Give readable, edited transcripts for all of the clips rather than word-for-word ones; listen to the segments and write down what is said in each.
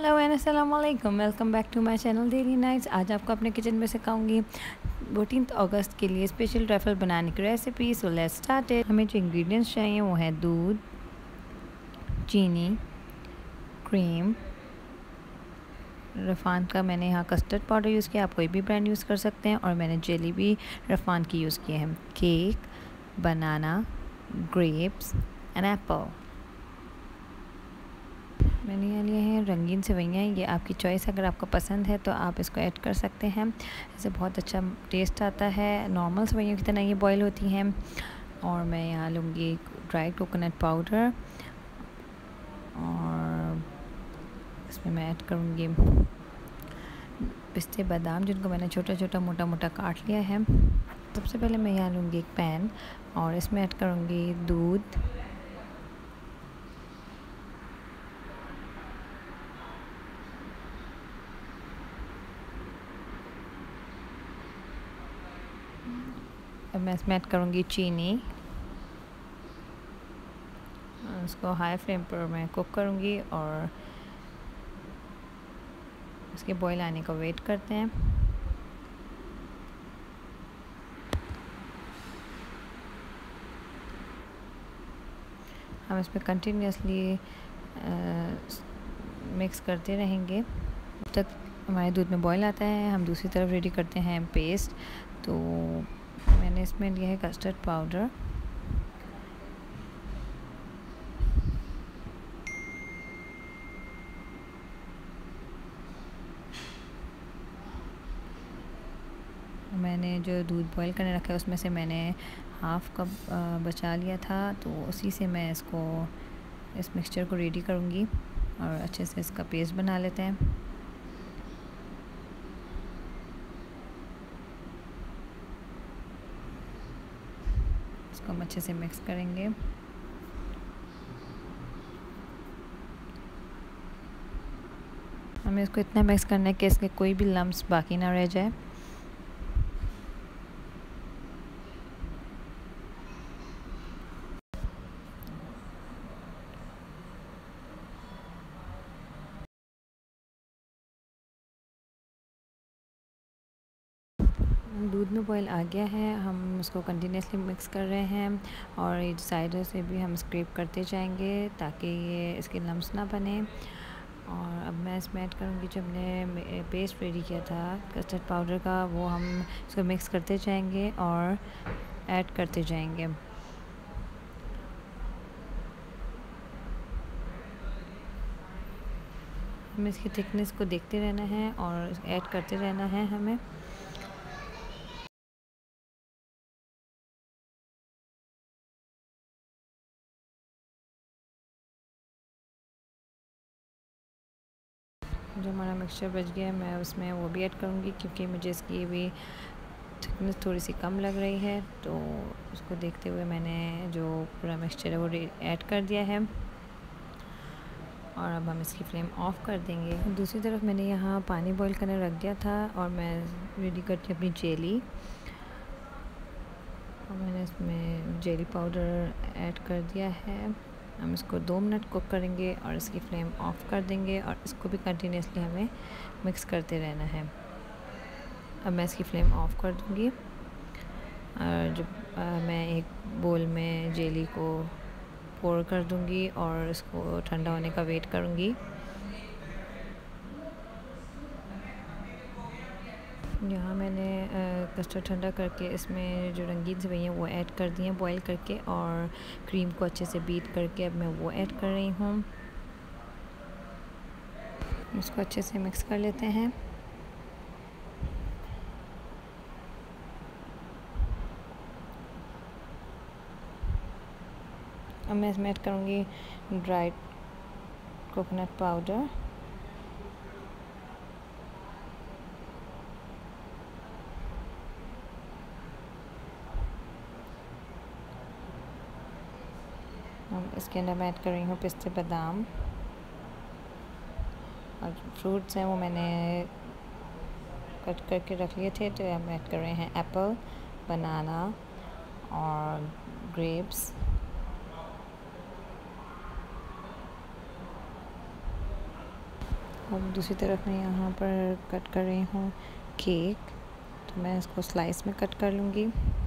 Hello and अस्सलाम वालेकुम, welcome back to my channel daily nights. आज आपको अपने किचन में सिखाऊंगी 14 अगस्त के लिए स्पेशल ट्रैफल बनाने की रेसिपी। So let's start it. हमें जो इंग्रेडिएंट्स चाहिए वो है दूध, चीनी, क्रीम, रफ़ान का मैंने यहाँ कस्टर्ड पाउडर यूज़ किया, आप कोई भी ब्रांड यूज़ कर सकते हैं, और मैंने जेली भी रफ़ान की यूज़ की है। Cake, banana, grapes and apple. मैंने यहाँ लिए हैं रंगीन सेवइयाँ, ये आपकी चॉइस, अगर आपको पसंद है तो आप इसको ऐड कर सकते हैं। इससे बहुत अच्छा टेस्ट आता है, नॉर्मल सेवइयों की तरह ये बॉयल होती हैं। और मैं यहाँ लूँगी ड्राई कोकोनट पाउडर, और इसमें मैं ऐड करूँगी पिस्ते बादाम, जिनको मैंने छोटा छोटा मोटा मोटा काट लिया है। सबसे पहले मैं यहाँ लूँगी एक पैन और इसमें ऐड करूँगी दूध, अब मैं इसमें ऐड करूँगी चीनी। इसको हाई फ्लेम पर मैं कुक करूँगी और इसके बॉईल आने का वेट करते हैं। हम इसमें कंटिन्यूसली मिक्स करते रहेंगे जब तक हमारे दूध में बॉईल आता है। हम दूसरी तरफ रेडी करते हैं पेस्ट। तो मैंने इसमें लिया है कस्टर्ड पाउडर, मैंने जो दूध बॉईल करने रखा है उसमें से मैंने हाफ़ कप बचा लिया था, तो उसी से मैं इस मिक्सचर को रेडी करूँगी और अच्छे से इसका पेस्ट बना लेते हैं। इसको हम अच्छे से मिक्स करेंगे। हमें इसको इतना मिक्स करना है कि इसके कोई भी लम्स बाकी ना रह जाए। दूध में बॉईल आ गया है, हम उसको कंटिन्यूसली मिक्स कर रहे हैं और साइडों से भी हम स्क्रैप करते जाएंगे ताकि ये इसके लम्स ना बने। और अब मैं इसमें ऐड करूँगी जो हमने पेस्ट रेडी किया था कस्टर्ड पाउडर का, वो हम इसको मिक्स करते जाएंगे और ऐड करते जाएंगे। हमें इसकी थिकनेस को देखते रहना है और ऐड करते रहना है हमें। जो हमारा मिक्सचर बच गया है मैं उसमें वो भी ऐड करूँगी, क्योंकि मुझे इसकी भी थिकनेस थोड़ी सी कम लग रही है, तो उसको देखते हुए मैंने जो पूरा मिक्सचर है वो ऐड कर दिया है। और अब हम इसकी फ्लेम ऑफ़ कर देंगे। दूसरी तरफ मैंने यहाँ पानी बॉईल करने रख दिया था और मैं रेडी करती हूँ अपनी जेली, और मैंने इसमें जेली पाउडर ऐड कर दिया है। हम इसको 2 मिनट कुक करेंगे और इसकी फ्लेम ऑफ़ कर देंगे और इसको भी कंटिन्यूसली हमें मिक्स करते रहना है। अब मैं इसकी फ्लेम ऑफ़ कर दूँगी और जब मैं एक बोल में जेली को पोर कर दूँगी और इसको ठंडा होने का वेट करूँगी। यहाँ मैंने कस्टर्ड ठंडा करके इसमें जो रंगीन सेवइयाँ वो ऐड कर दी हैं बॉईल करके, और क्रीम को अच्छे से बीट करके अब मैं वो ऐड कर रही हूँ। इसको अच्छे से मिक्स कर लेते हैं। अब मैं इसमें ऐड करूँगी ड्राइड कोकोनट पाउडर, इसके अंदर मैं ऐड कर रही हूँ पिस्ते बादाम, और फ्रूट्स हैं वो मैंने कट करके रख लिए थे, तो हम ऐड कर रहे हैं एप्पल, बनाना और ग्रेप्स। अब दूसरी तरफ मैं यहाँ पर कट कर रही हूँ केक, तो मैं इसको स्लाइस में कट कर लूँगी।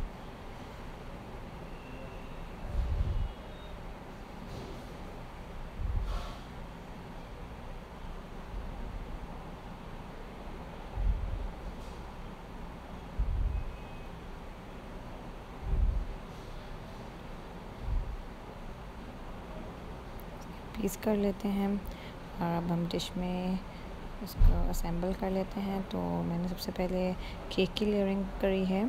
पीस कर लेते हैं और अब हम डिश में इसको असेंबल कर लेते हैं। तो मैंने सबसे पहले केक की लेयरिंग करी है।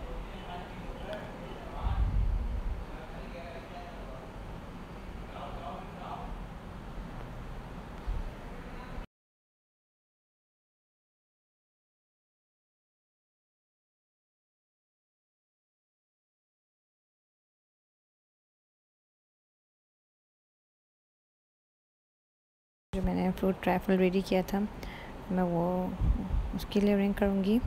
जो मैंने फ्रूट ट्रैफल रेडी किया था, मैं वो उसकी लेयरिंग करूँगी।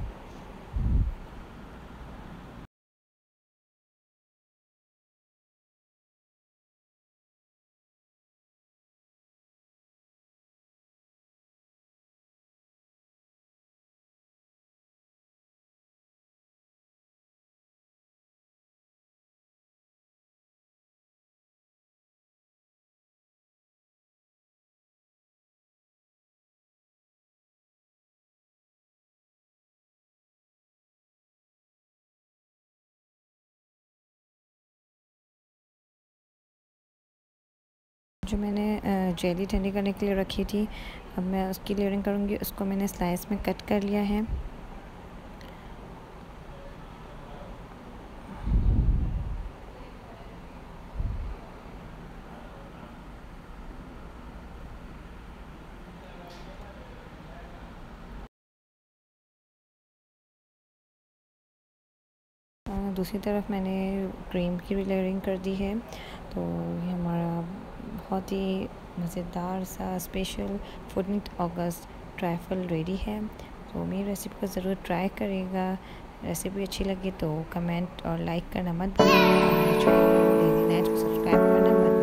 जो मैंने जेली ठंडी करने के लिए रखी थी, अब मैं उसकी लेयरिंग करूँगी। उसको मैंने स्लाइस में कट कर लिया है। दूसरी तरफ मैंने क्रीम की भी लेयरिंग कर दी है। तो ये हमारा बहुत ही मज़ेदार सा स्पेशल 14 अगस्त ट्रैफल रेडी है। तो मेरी रेसिपी को ज़रूर ट्राई करिएगा। रेसिपी अच्छी लगी तो कमेंट और लाइक करना मत भूलिएगा। डेली नाइट को सब्सक्राइब करना मत